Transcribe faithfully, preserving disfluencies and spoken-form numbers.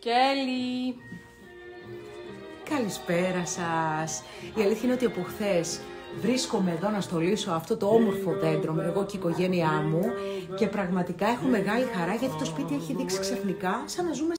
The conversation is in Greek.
Κέλλη! Καλησπέρα σας. Η αλήθεια είναι ότι από χθες βρίσκομαι εδώ να στολίσω αυτό το όμορφο δέντρο με εγώ και η οικογένειά μου και πραγματικά έχω μεγάλη χαρά γιατί το σπίτι έχει δείξει ξαφνικά σαν να ζούμε